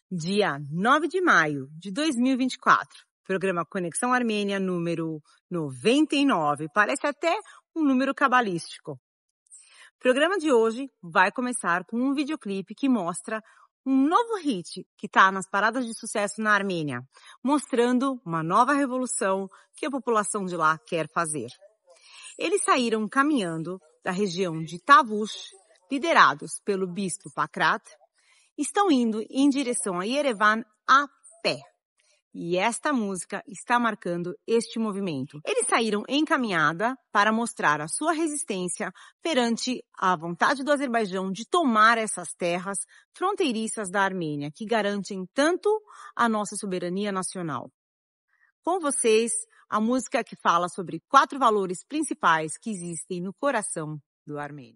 Dia 9 de maio de 2024, programa Conexão Armênia número 99, parece até um número cabalístico. O programa de hoje vai começar com um videoclipe que mostra um novo hit que está nas paradas de sucesso na Armênia, mostrando uma nova revolução que a população de lá quer fazer. Eles saíram caminhando da região de Tavush, liderados pelo bispo Pakrat, estão indo em direção a Yerevan a pé. E esta música está marcando este movimento. Eles saíram em caminhada para mostrar a sua resistência perante a vontade do Azerbaijão de tomar essas terras fronteiriças da Armênia, que garantem tanto a nossa soberania nacional. Com vocês, a música que fala sobre 4 valores principais que existem no coração do armênio.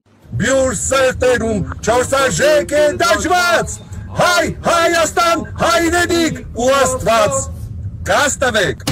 Հայ Հայաստան հայրենիք ու Աստված կհաստավեք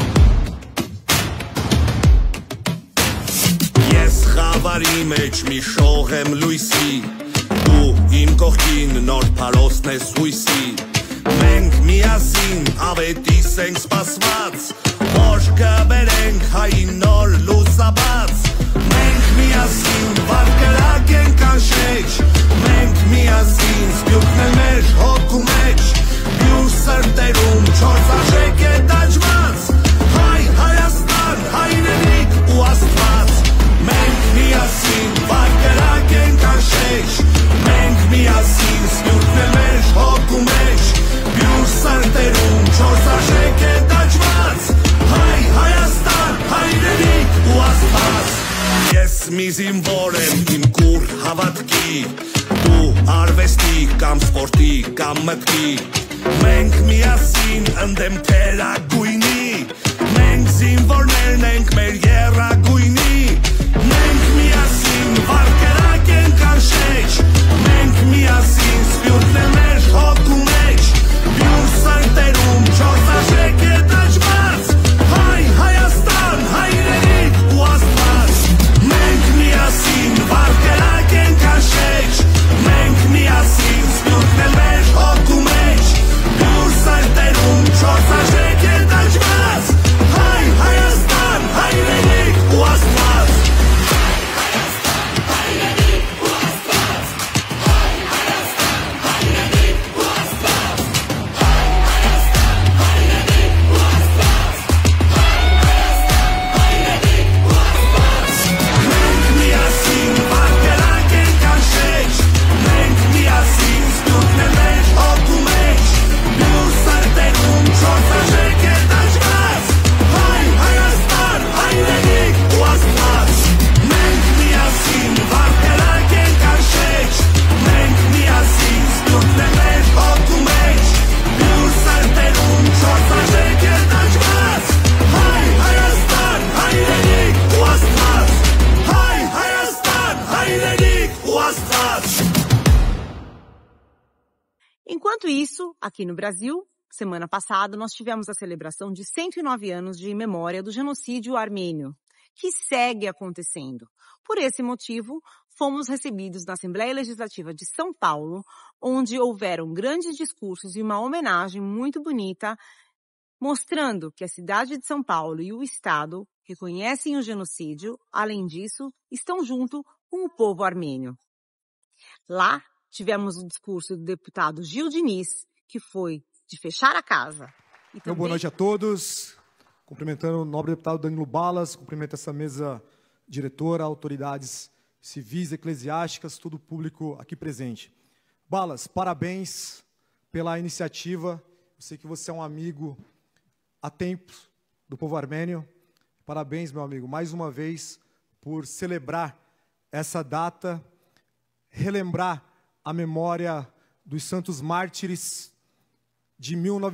Ես խավարի մեջ մի շող եմ լույսի դու իմ կողքին նոր փարոսն ես հույսի մենք միասին ավետիս ենք սպասված որ կբերենք հային նոր լուսաբաց մենք միասին վարկերակ ենք անշեջ մենք միասին սպյուրքն էլ մեր հոգու մեջ բյուր սրտերում չորս արժեք է դաջված հայ Հայաստան հայրենիք ու Աստված մենք միասին վարկերակ ենք անշեջ մենք միասին սպյուրքն էլ մեր հոգու մեջ բյուր սրտերում չորս արժեք է դաջված հայ Հայաստան հայրենիք ու Աստված Ես մի զինվոր եմ իմ կուր հավատքի Դու արվեստի կամ սպորտի կամ մտքի Մենք միասին ընդեմ թերագույնի Մենք զինվորներն ենք մեր եռագույնի Մենք միասին վարկերակ ենք անշեջ Մենք միասին սպյուրքն է մեր հոգու մեջ Բյուր սրտերում չորս արժեք է դաջված Հայ Հայաստան հայրենիք ու Աստված Մենք միասին վարկերակ ենք անշեջ Մենք միասին սպյուրքն է մեր հոգու մեջ Բյուր սրտերում չորս արժեք է դաջված Հայ Հայաստան հայրենիք ու Աստված Enquanto isso, aqui no Brasil, semana passada, nós tivemos a celebração de 109 anos de memória do genocídio armênio, que segue acontecendo. Por esse motivo, fomos recebidos na Assembleia Legislativa de São Paulo, onde houveram grandes discursos e uma homenagem muito bonita, mostrando que a cidade de São Paulo e o Estado reconhecem o genocídio, além disso, estão junto com o povo armênio. Lá, tivemos o discurso do deputado Gil Diniz, que foi de fechar a casa. E também... Boa noite a todos. Cumprimentando o nobre deputado Danilo Balas, cumprimento essa mesa diretora, autoridades civis, eclesiásticas, todo o público aqui presente. Balas, parabéns pela iniciativa. Eu sei que você é um amigo há tempos do povo armênio. Parabéns, meu amigo, mais uma vez, por celebrar essa data, relembrar a memória dos santos mártires de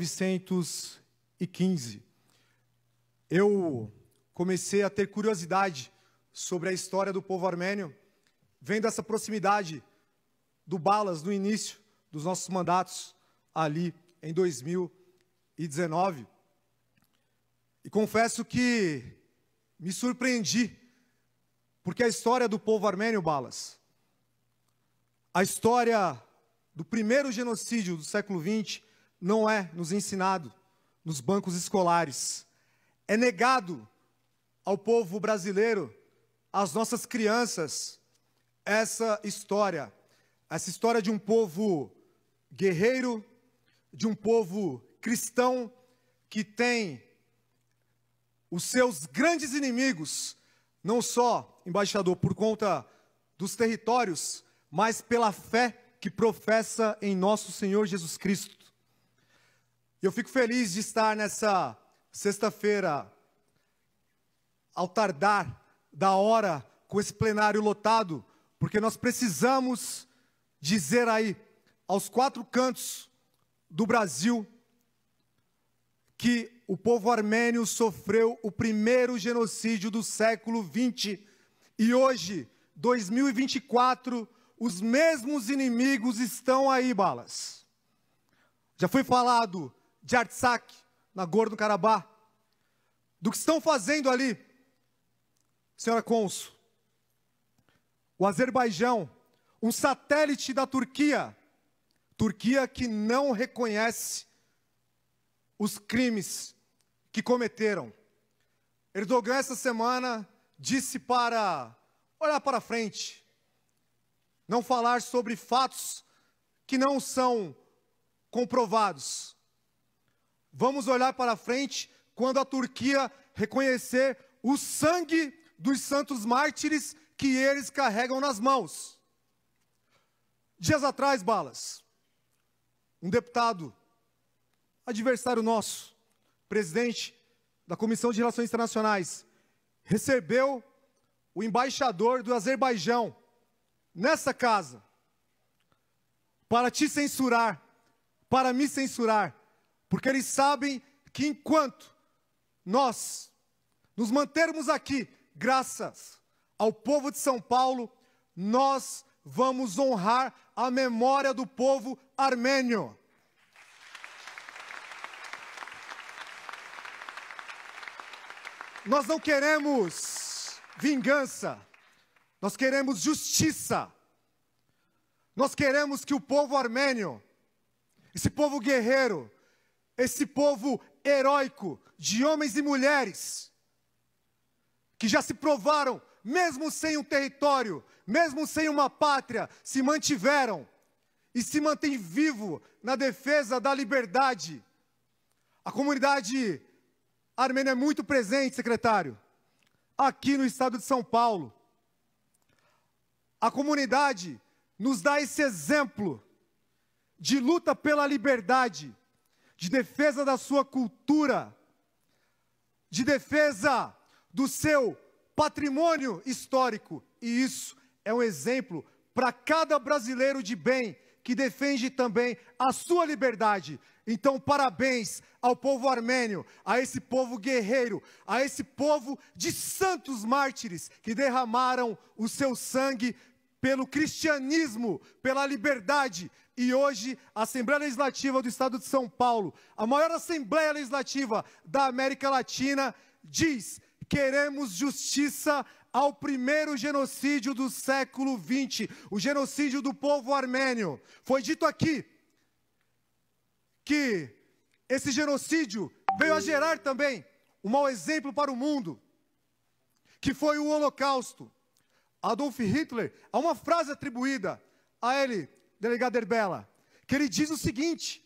1915. Eu comecei a ter curiosidade sobre a história do povo armênio, vendo essa proximidade do Balas no início dos nossos mandatos, ali em 2019. E confesso que me surpreendi, porque a história do povo armênio, Balas, a história do primeiro genocídio do século XX, não é nos ensinado nos bancos escolares. É negado ao povo brasileiro, às nossas crianças, essa história de um povo guerreiro, de um povo cristão que tem os seus grandes inimigos, não só, embaixador, por conta dos territórios, mas pela fé que professa em nosso Senhor Jesus Cristo. Eu fico feliz de estar nessa sexta-feira, ao tardar da hora, com esse plenário lotado, porque nós precisamos dizer aí, aos quatro cantos do Brasil, que o povo armênio sofreu o primeiro genocídio do século XX. E hoje, 2024, os mesmos inimigos estão aí, Balas. Já foi falado de Artsakh, Nagorno-Karabakh, do que estão fazendo ali, senhora cônsul. O Azerbaijão, um satélite da Turquia, Turquia que não reconhece os crimes que cometeram. Erdogan, essa semana, disse para olhar para frente, não falar sobre fatos que não são comprovados. Vamos olhar para frente quando a Turquia reconhecer o sangue dos santos mártires que eles carregam nas mãos. Dias atrás, Balas, um deputado, adversário nosso, presidente da Comissão de Relações Internacionais, recebeu o embaixador do Azerbaijão nessa casa para te censurar, para me censurar, porque eles sabem que enquanto nós nos mantermos aqui, graças ao povo de São Paulo, nós vamos honrar a memória do povo armênio. Nós não queremos vingança, nós queremos justiça. Nós queremos que o povo armênio, esse povo guerreiro, esse povo heróico de homens e mulheres, que já se provaram, mesmo sem um território, mesmo sem uma pátria, se mantiveram e se mantêm vivo na defesa da liberdade. A comunidade armênia é muito presente, secretário, aqui no estado de São Paulo. A comunidade nos dá esse exemplo de luta pela liberdade, de defesa da sua cultura, de defesa do seu patrimônio histórico. E isso é um exemplo para cada brasileiro de bem que defende também a sua liberdade. Então, parabéns ao povo armênio, a esse povo guerreiro, a esse povo de santos mártires que derramaram o seu sangue pelo cristianismo, pela liberdade. E hoje, a Assembleia Legislativa do Estado de São Paulo, a maior Assembleia Legislativa da América Latina, diz: queremos justiça ao primeiro genocídio do século XX, o genocídio do povo armênio. Foi dito aqui que esse genocídio veio a gerar também um mau exemplo para o mundo, que foi o Holocausto. Adolf Hitler, há uma frase atribuída a ele, delegado Erbella, que ele diz o seguinte: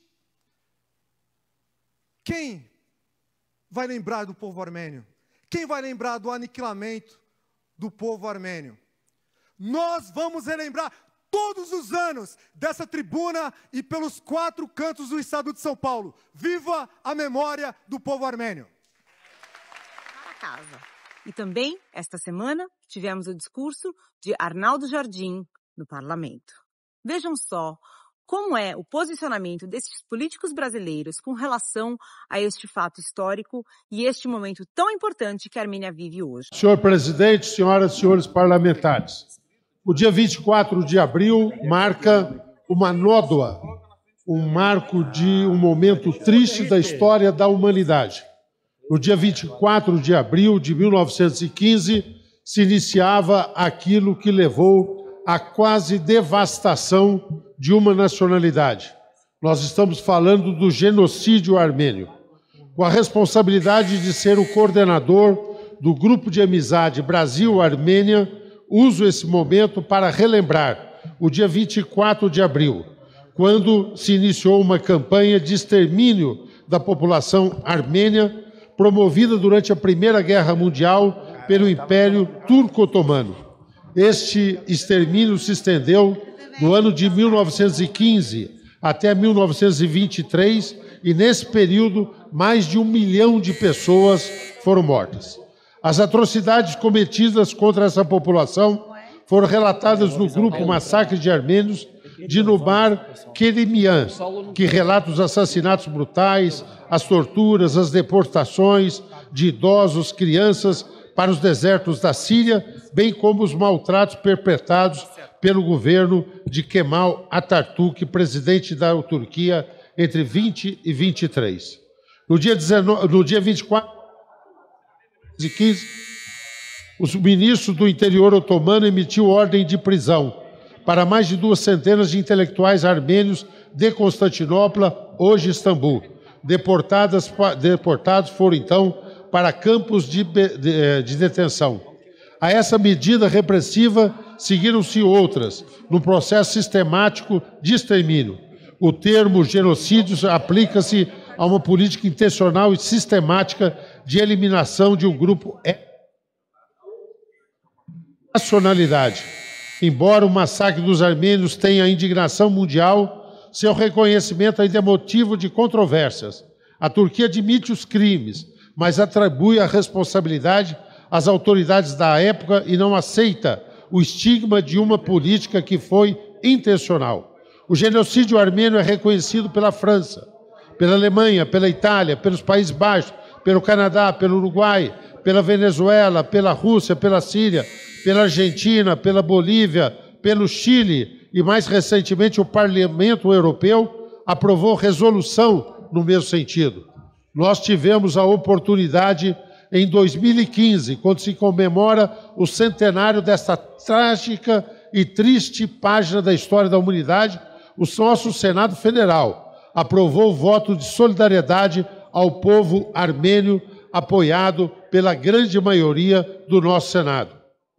quem vai lembrar do povo armênio? Quem vai lembrar do aniquilamento do povo armênio? Nós vamos relembrar todos os anos dessa tribuna e pelos quatro cantos do estado de São Paulo. Viva a memória do povo armênio! Para casa. E também, esta semana, tivemos o discurso de Arnaldo Jardim no parlamento. Vejam só como é o posicionamento desses políticos brasileiros com relação a este fato histórico e este momento tão importante que a Armênia vive hoje. Senhor presidente, senhoras e senhores parlamentares, o dia 24 de abril marca uma nódoa, um marco de um momento triste da história da humanidade. No dia 24 de abril de 1915, se iniciava aquilo que levou à quase devastação de uma nacionalidade. Nós estamos falando do genocídio armênio. Com a responsabilidade de ser o coordenador do Grupo de Amizade Brasil-Armênia, uso esse momento para relembrar o dia 24 de abril, quando se iniciou uma campanha de extermínio da população armênia, promovida durante a Primeira Guerra Mundial pelo Império Turco-Otomano. Este extermínio se estendeu do ano de 1915 até 1923, e nesse período mais de 1 milhão de pessoas foram mortas. As atrocidades cometidas contra essa população foram relatadas no grupo Massacre de Armênios de Nubar Kerimian, que relata os assassinatos brutais, as torturas, as deportações de idosos, crianças para os desertos da Síria, bem como os maltratos perpetrados pelo governo de Kemal Atatürk, presidente da Turquia, entre 20 e 23. No dia 24 de 15, o ministro do Interior otomano emitiu ordem de prisão para mais de 2 centenas de intelectuais armênios de Constantinopla, hoje Istambul. Deportados foram, então, para campos de detenção. A essa medida repressiva seguiram-se outras, no processo sistemático de extermínio. O termo genocídio aplica-se a uma política intencional e sistemática de eliminação de um grupo nacionalidade. Embora o massacre dos armênios tenha indignação mundial, seu reconhecimento ainda é motivo de controvérsias. A Turquia admite os crimes, mas atribui a responsabilidade às autoridades da época e não aceita o estigma de uma política que foi intencional. O genocídio armênio é reconhecido pela França, pela Alemanha, pela Itália, pelos Países Baixos, pelo Canadá, pelo Uruguai, pela Venezuela, pela Rússia, pela Síria, pela Argentina, pela Bolívia, pelo Chile e, mais recentemente, o Parlamento Europeu aprovou resolução no mesmo sentido. Nós tivemos a oportunidade, em 2015, quando se comemora o centenário desta trágica e triste página da história da humanidade, o nosso Senado Federal aprovou o voto de solidariedade ao povo armênio, apoiado pela grande maioria do nosso Senado.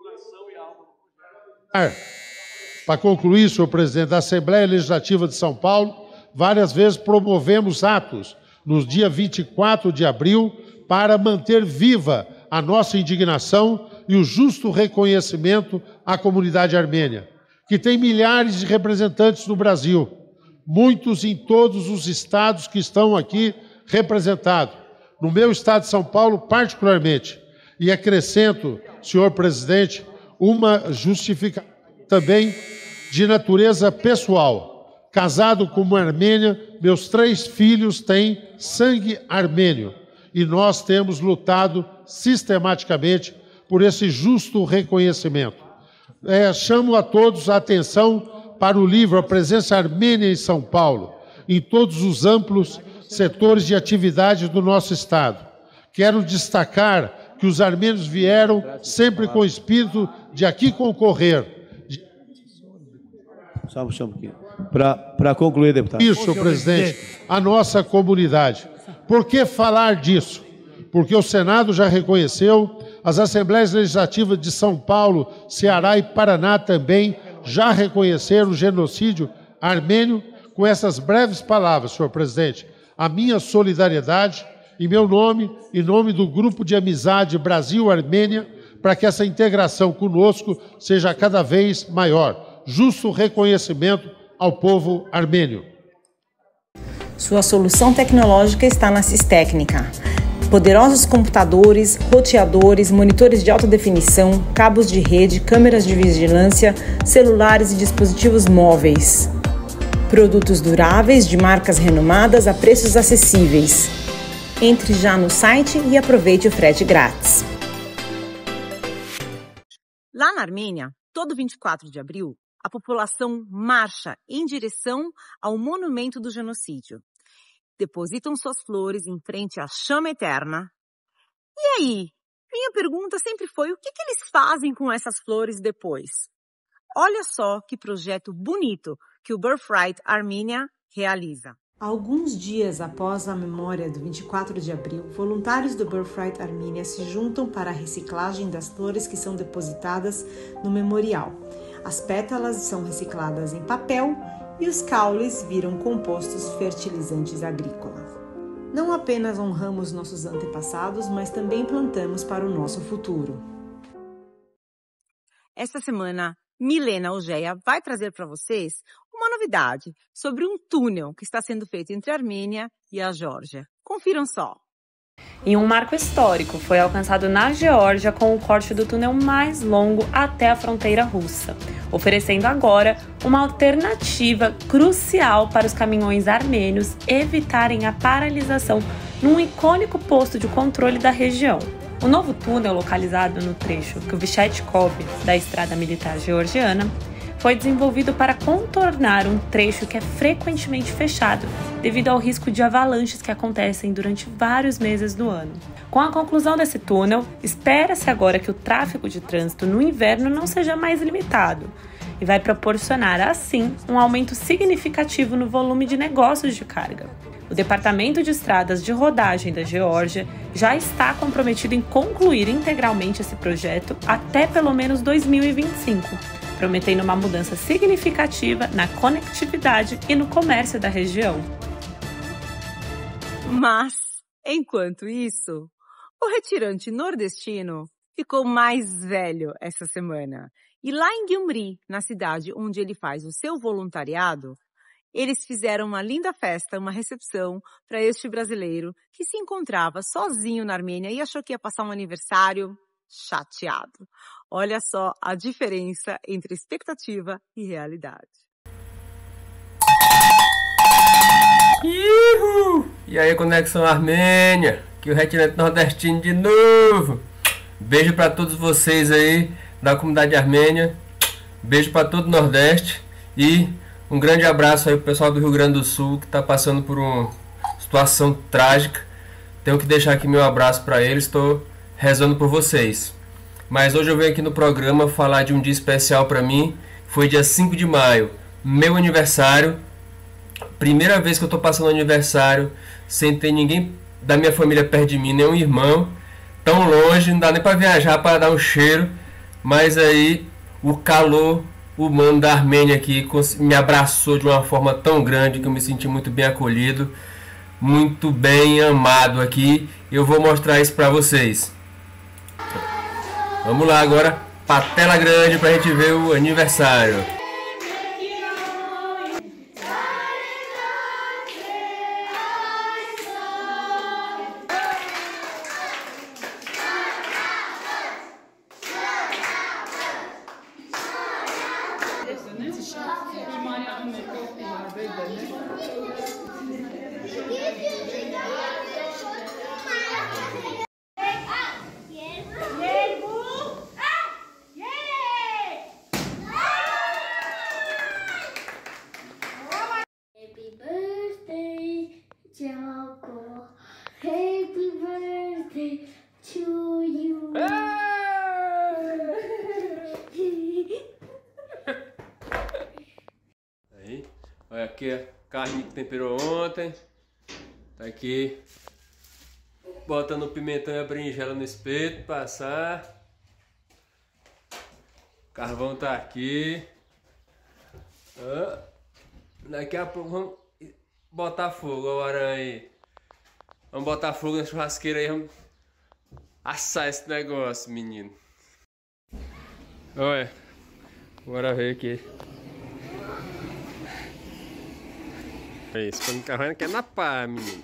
Para concluir, senhor presidente, da Assembleia Legislativa de São Paulo, várias vezes promovemos atos no dia 24 de abril para manter viva a nossa indignação e o justo reconhecimento à comunidade armênia, que tem milhares de representantes no Brasil, muitos em todos os estados que estão aqui representados. No meu estado de São Paulo, particularmente, e acrescento, senhor presidente, uma justificação também de natureza pessoal. Casado com uma armênia, meus 3 filhos têm sangue armênio e nós temos lutado sistematicamente por esse justo reconhecimento. Chamo a todos a atenção para o livro A Presença Armênia em São Paulo, em todos os amplos setores de atividade do nosso Estado. Quero destacar que os armênios vieram sempre com o espírito de aqui concorrer. Só um pouquinho. Para concluir, deputado. Isso, senhor presidente, a nossa comunidade. Por que falar disso? Porque o Senado já reconheceu, as Assembleias Legislativas de São Paulo, Ceará e Paraná também já reconheceram o genocídio armênio. Com essas breves palavras, senhor presidente, a minha solidariedade, em meu nome, em nome do Grupo de Amizade Brasil-Armênia, para que essa integração conosco seja cada vez maior. Justo reconhecimento ao povo armênio. Sua solução tecnológica está na Sistécnica. Poderosos computadores, roteadores, monitores de alta definição, cabos de rede, câmeras de vigilância, celulares e dispositivos móveis. Produtos duráveis de marcas renomadas a preços acessíveis. Entre já no site e aproveite o frete grátis. Lá na Armênia, todo 24 de abril, a população marcha em direção ao monumento do genocídio. Depositam suas flores em frente à chama eterna. E aí? Minha pergunta sempre foi, o que eles fazem com essas flores depois? Olha só que projeto bonito que o Birthright Armenia realiza. Alguns dias após a memória do 24 de abril, voluntários do Birthright Armênia se juntam para a reciclagem das flores que são depositadas no memorial. As pétalas são recicladas em papel e os caules viram compostos fertilizantes agrícolas. Não apenas honramos nossos antepassados, mas também plantamos para o nosso futuro. Esta semana, Milena Ogeia vai trazer para vocês uma novidade sobre um túnel que está sendo feito entre a Armênia e a Geórgia. Confiram só. E um marco histórico foi alcançado na Geórgia com o corte do túnel mais longo até a fronteira russa, oferecendo agora uma alternativa crucial para os caminhões armênios evitarem a paralisação num icônico posto de controle da região. O novo túnel, localizado no trecho Kvyshetskov da estrada militar georgiana, foi desenvolvido para contornar um trecho que é frequentemente fechado devido ao risco de avalanches que acontecem durante vários meses do ano. Com a conclusão desse túnel, espera-se agora que o tráfego de trânsito no inverno não seja mais limitado e vai proporcionar, assim, um aumento significativo no volume de negócios de carga. O Departamento de Estradas de Rodagem da Geórgia já está comprometido em concluir integralmente esse projeto até pelo menos 2025, prometendo uma mudança significativa na conectividade e no comércio da região. Mas, enquanto isso, o retirante nordestino ficou mais velho essa semana. E lá em Gyumri, na cidade onde ele faz o seu voluntariado, eles fizeram uma linda festa, uma recepção para este brasileiro que se encontrava sozinho na Armênia e achou que ia passar um aniversário chateado. Olha só a diferença entre expectativa e realidade. Ihu! E aí, Conexão Armênia, que o retirante nordestino de novo. Beijo para todos vocês aí da comunidade armênia. Beijo para todo o Nordeste e um grande abraço aí pro pessoal do Rio Grande do Sul que está passando por uma situação trágica. Tenho que deixar aqui meu abraço para eles, estou rezando por vocês. Mas hoje eu venho aqui no programa falar de um dia especial para mim. Foi dia 5 de maio, meu aniversário. Primeira vez que eu estou passando aniversário sem ter ninguém da minha família perto de mim, nenhum irmão. Tão longe, não dá nem para viajar para dar um cheiro. Mas aí o calor humano da Armênia aqui me abraçou de uma forma tão grande que eu me senti muito bem acolhido, muito bem amado aqui. Eu vou mostrar isso para vocês. Vamos lá agora para a tela grande para a gente ver o aniversário. Happy birthday to you. Aí, olha aqui a carne que temperou ontem. Tá aqui botando o pimentão e a berinjela no espeto, passar. O carvão tá aqui. Daqui a pouco vamos botar fogo, ó, o aranha aí. Vamos botar fogo na churrasqueira aí, vamos assar esse negócio, menino. Olha, bora ver aqui. É isso, quando o carvão quer na pá, menino.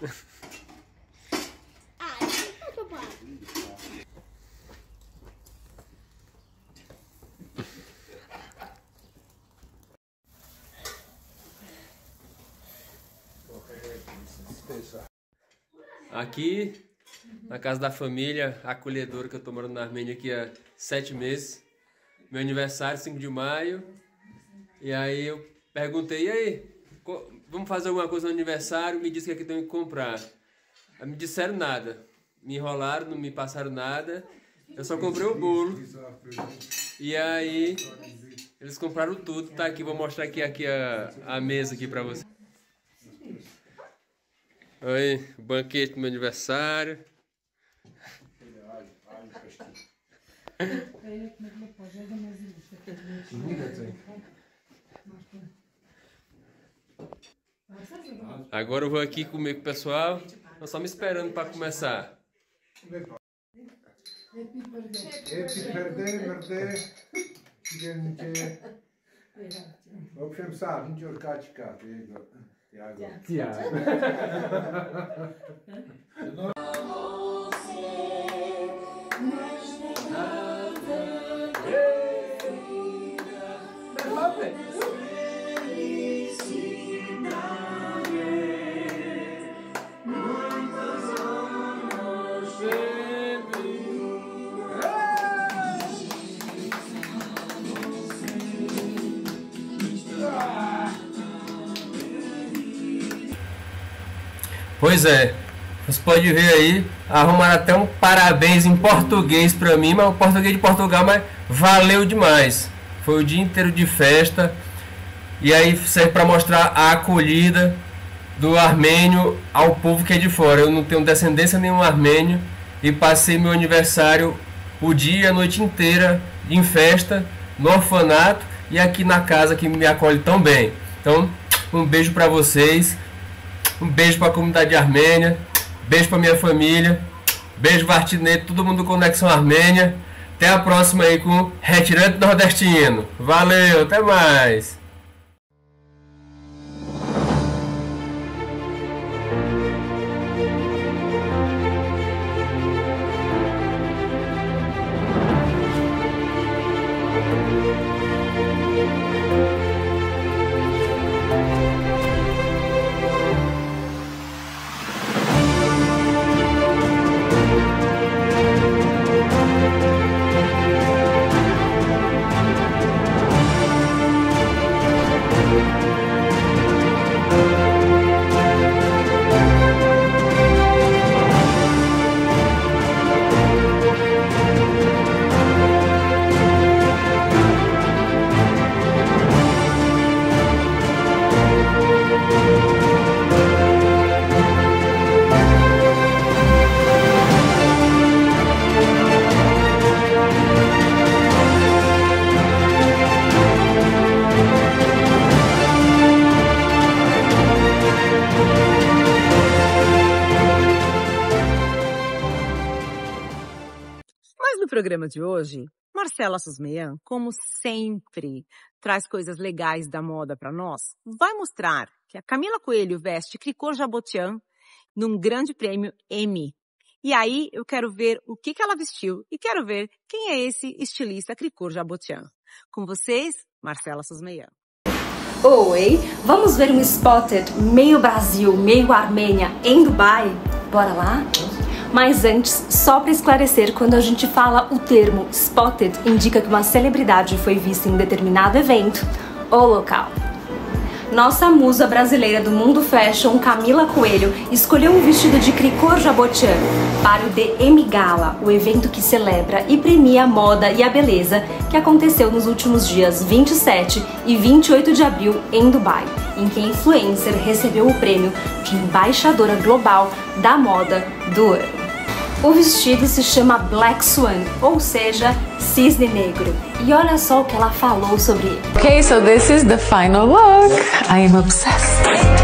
Aqui, na casa da família acolhedora que eu tô morando na Armênia aqui há 7 meses. Meu aniversário, 5 de maio. E aí eu perguntei, e aí, vamos fazer alguma coisa no aniversário? Me disse que aqui tem que comprar. Aí me disseram nada. Me enrolaram, não me passaram nada. Eu só comprei o bolo. E aí, eles compraram tudo. Tá aqui, vou mostrar aqui a mesa aqui pra vocês. Aí, banquete do meu aniversário. Agora eu vou aqui comer com o pessoal. Estão só me esperando para começar. Pois é, você pode ver aí, arrumaram até um parabéns em português pra mim, mas o português de Portugal, mas valeu demais. Foi o dia inteiro de festa, e aí serve para mostrar a acolhida do armênio ao povo que é de fora. Eu não tenho descendência nenhum armênio, e passei meu aniversário o dia, a noite inteira em festa, no orfanato e aqui na casa que me acolhe tão bem. Então, um beijo para vocês. Um beijo para a comunidade armênia, beijo para minha família, beijo Vartinete, todo mundo do Conexão Armênia. Até a próxima aí com Retirante Nordestino. Valeu, até mais! No programa de hoje, Marcela Susmeian, como sempre, traz coisas legais da moda para nós. Vai mostrar que a Camila Coelho veste Cricor Jabotian num grande prêmio Emmy. E aí eu quero ver o que ela vestiu e quero ver quem é esse estilista Cricor Jabotian. Com vocês, Marcela Susmeian. Oi, vamos ver um Spotted meio Brasil, meio Armênia em Dubai? Bora lá? Mas antes, só para esclarecer, quando a gente fala o termo Spotted, indica que uma celebridade foi vista em um determinado evento ou local. Nossa musa brasileira do mundo fashion, Camila Coelho, escolheu um vestido de Cricor Jabotian para o The Emmy Gala, o evento que celebra e premia a moda e a beleza que aconteceu nos últimos dias 27 e 28 de abril em Dubai, em que a influencer recebeu o prêmio de embaixadora global da moda do ano. O vestido se chama Black Swan, ou seja, cisne negro. E olha só o que ela falou sobre ele. Okay, so this is the final look. I am obsessed.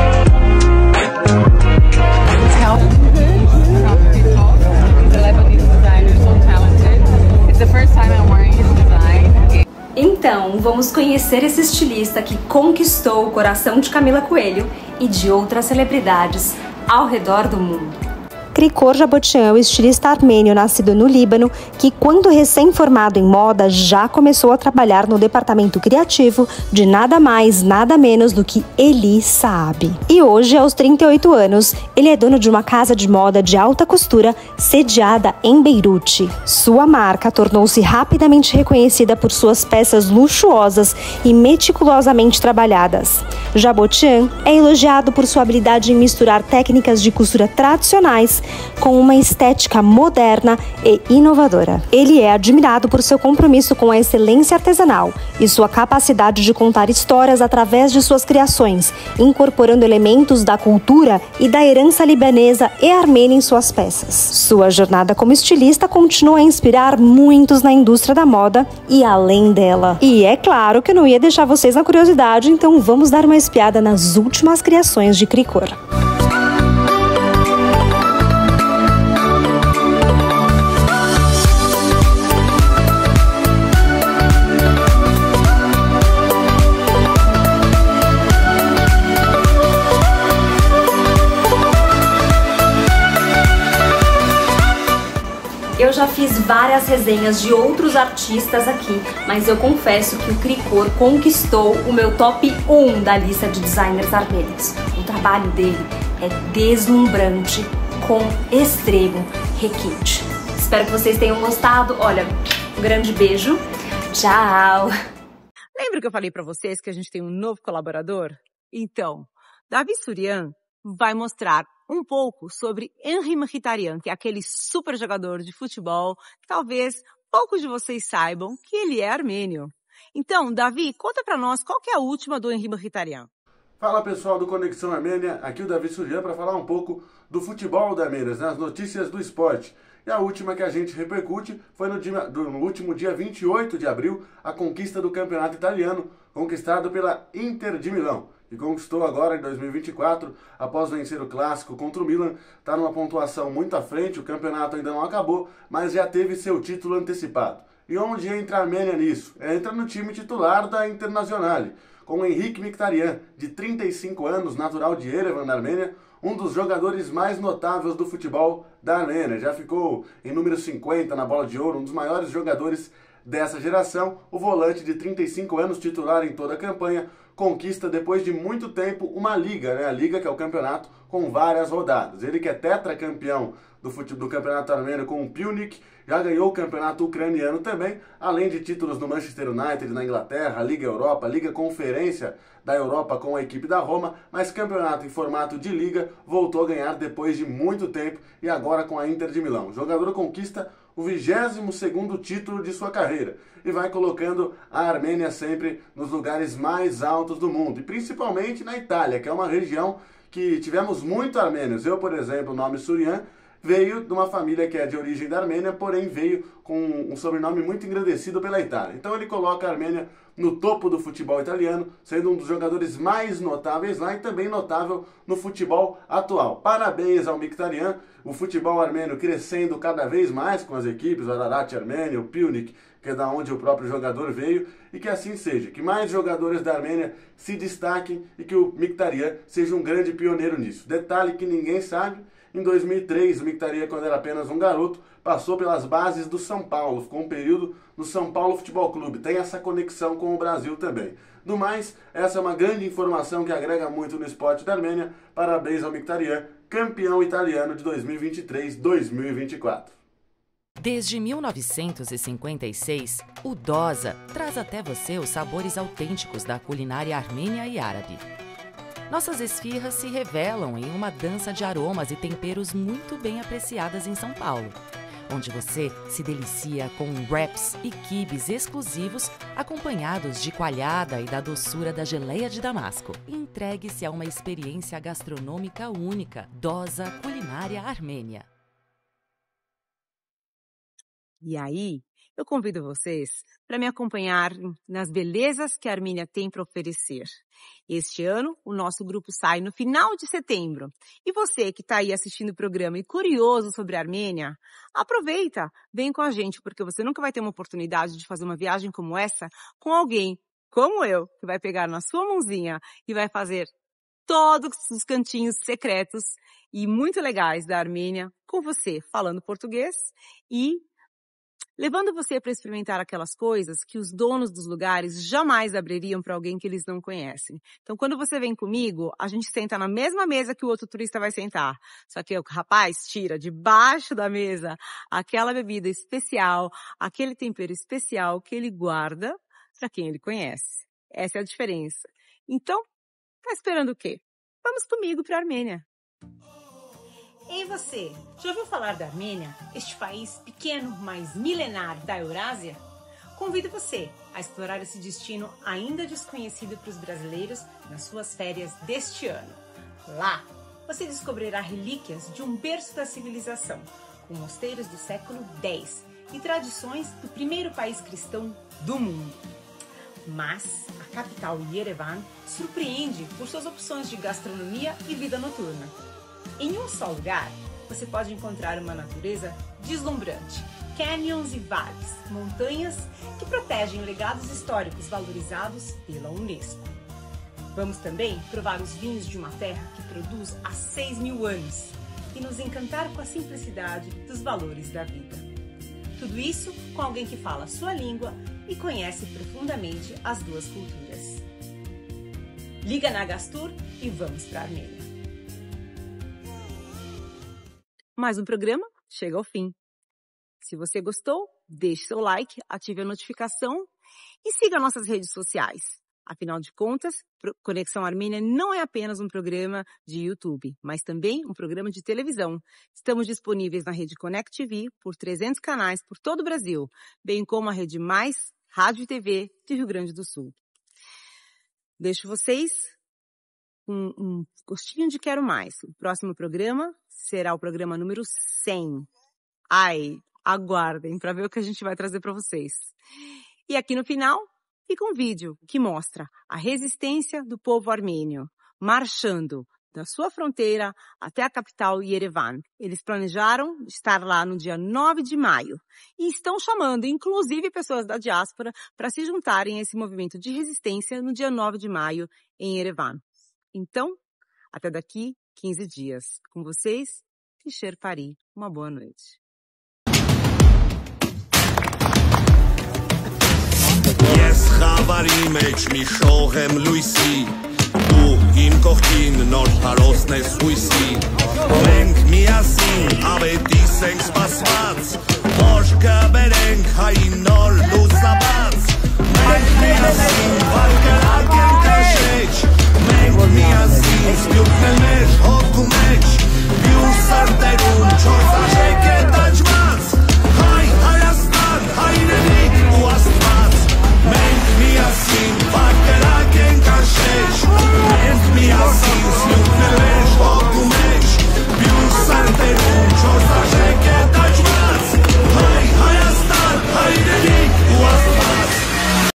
Então, vamos conhecer esse estilista que conquistou o coração de Camila Coelho e de outras celebridades ao redor do mundo. Cricor Jabotian é o estilista armênio nascido no Líbano que, quando recém-formado em moda, já começou a trabalhar no departamento criativo de nada mais, nada menos do que Elie Saab. E hoje, aos 38 anos, ele é dono de uma casa de moda de alta costura sediada em Beirute. Sua marca tornou-se rapidamente reconhecida por suas peças luxuosas e meticulosamente trabalhadas. Jabotian é elogiado por sua habilidade em misturar técnicas de costura tradicionais com uma estética moderna e inovadora. Ele é admirado por seu compromisso com a excelência artesanal e sua capacidade de contar histórias através de suas criações, incorporando elementos da cultura e da herança libanesa e armênia em suas peças. Sua jornada como estilista continua a inspirar muitos na indústria da moda e além dela. E é claro que eu não ia deixar vocês na curiosidade, então vamos dar uma espiada nas últimas criações de Krikor. Eu já fiz várias resenhas de outros artistas aqui, mas eu confesso que o Krikor conquistou o meu top 1 da lista de designers armênios. O trabalho dele é deslumbrante, com extremo requinte. Espero que vocês tenham gostado. Olha, um grande beijo. Tchau! Lembra que eu falei pra vocês que a gente tem um novo colaborador? Então, Davi Surian vai mostrar um pouco sobre Henri Mkhitaryan, que é aquele super jogador de futebol que talvez poucos de vocês saibam que ele é armênio. Então, Davi, conta pra nós qual que é a última do Henri Mkhitaryan. Fala pessoal do Conexão Armênia, aqui o Davi Surian para falar um pouco do futebol da Armênia, nas notícias do esporte. E a última que a gente repercute foi no último dia 28 de abril, a conquista do campeonato italiano, conquistado pela Inter de Milão, que conquistou agora em 2024, após vencer o clássico contra o Milan. Está numa pontuação muito à frente, o campeonato ainda não acabou, mas já teve seu título antecipado. E onde entra a Armênia nisso? Entra no time titular da Internazionale, com Henri Mkhitaryan, de 35 anos, natural de Yerevan, na Armênia, um dos jogadores mais notáveis do futebol da Armênia. Já ficou em número 50 na Bola de Ouro, um dos maiores jogadores dessa geração. O volante de 35 anos, titular em toda a campanha, conquista depois de muito tempo uma liga, né? A liga, que é o campeonato com várias rodadas. Ele que é tetracampeão do campeonato armênio com o Pyunik, já ganhou o campeonato ucraniano também, além de títulos no Manchester United na Inglaterra, a Liga Europa, a Liga Conferência da Europa com a equipe da Roma, mas campeonato em formato de liga voltou a ganhar depois de muito tempo e agora com a Inter de Milão. O jogador conquista o 22º título de sua carreira e vai colocando a Armênia sempre nos lugares mais altos do mundo, e principalmente na Itália, que é uma região que tivemos muito armênios. Eu, por exemplo, o nome Surian veio de uma família que é de origem da Armênia, porém veio com um sobrenome muito engrandecido pela Itália. Então ele coloca a Armênia no topo do futebol italiano, sendo um dos jogadores mais notáveis lá e também notável no futebol atual. Parabéns ao Mkhitaryan, o futebol armênio crescendo cada vez mais com as equipes, o Ararat Armênia, o Pyunik, que é da onde o próprio jogador veio, e que assim seja, que mais jogadores da Armênia se destaquem e que o Mkhitaryan seja um grande pioneiro nisso. Detalhe que ninguém sabe: em 2003, o Mkhitaryan, quando era apenas um garoto, passou pelas bases do São Paulo, ficou um período no São Paulo Futebol Clube. Tem essa conexão com o Brasil também. Do mais, essa é uma grande informação que agrega muito no esporte da Armênia. Parabéns ao Mkhitaryan, campeão italiano de 2023-2024. Desde 1956, o Dosa traz até você os sabores autênticos da culinária armênia e árabe. Nossas esfirras se revelam em uma dança de aromas e temperos muito bem apreciadas em São Paulo, onde você se delicia com wraps e quibes exclusivos, acompanhados de coalhada e da doçura da geleia de Damasco. Entregue-se a uma experiência gastronômica única. Dosa Culinária Armênia. E aí, eu convido vocês para me acompanhar nas belezas que a Armênia tem para oferecer. Este ano, o nosso grupo sai no final de setembro. E você que está aí assistindo o programa e curioso sobre a Armênia, aproveita, vem com a gente, porque você nunca vai ter uma oportunidade de fazer uma viagem como essa com alguém como eu, que vai pegar na sua mãozinha e vai fazer todos os cantinhos secretos e muito legais da Armênia com você, falando português e levando você para experimentar aquelas coisas que os donos dos lugares jamais abririam para alguém que eles não conhecem. Então, quando você vem comigo, a gente senta na mesma mesa que o outro turista vai sentar. Só que o rapaz tira debaixo da mesa aquela bebida especial, aquele tempero especial que ele guarda para quem ele conhece. Essa é a diferença. Então, tá esperando o quê? Vamos comigo para a Armênia. Ey você, já ouviu falar da Armênia, este país pequeno, mas milenar da Eurásia? Convido você a explorar esse destino ainda desconhecido para os brasileiros nas suas férias deste ano. Lá, você descobrirá relíquias de um berço da civilização, com mosteiros do século X e tradições do primeiro país cristão do mundo. Mas a capital, Yerevan, surpreende por suas opções de gastronomia e vida noturna. Em um só lugar, você pode encontrar uma natureza deslumbrante, canyons e vales, montanhas que protegem legados históricos valorizados pela Unesco. Vamos também provar os vinhos de uma terra que produz há 6.000 anos e nos encantar com a simplicidade dos valores da vida. Tudo isso com alguém que fala a sua língua e conhece profundamente as duas culturas. Liga na Gastur e vamos para a Armênia. Mais um programa chega ao fim. Se você gostou, deixe seu like, ative a notificação e siga nossas redes sociais. Afinal de contas, Conexão Armênia não é apenas um programa de YouTube, mas também um programa de televisão. Estamos disponíveis na rede Connect TV por 300 canais por todo o Brasil, bem como a Rede Mais Rádio e TV de Rio Grande do Sul. Deixo vocês um gostinho de quero mais. O próximo programa será o programa número 100. Aguardem para ver o que a gente vai trazer para vocês. E aqui no final fica um vídeo que mostra a resistência do povo armênio, marchando da sua fronteira até a capital Yerevan. Eles planejaram estar lá no dia 9 de maio e estão chamando, inclusive, pessoas da diáspora para se juntarem a esse movimento de resistência no dia 9 de maio em Yerevan. Então, até daqui 15 dias. Com vocês, Fischer Paris. Uma boa noite. Ես խավարի մեջ մի շող եմ լույսի, դու իմ կողքին նոր փարոսն ես հույսի, մենք միասին ավետիս ենք սպասված, որ կբերենք հային նոր լուսաբաց, մենք միասին վարկրակ ենք քաշեջ,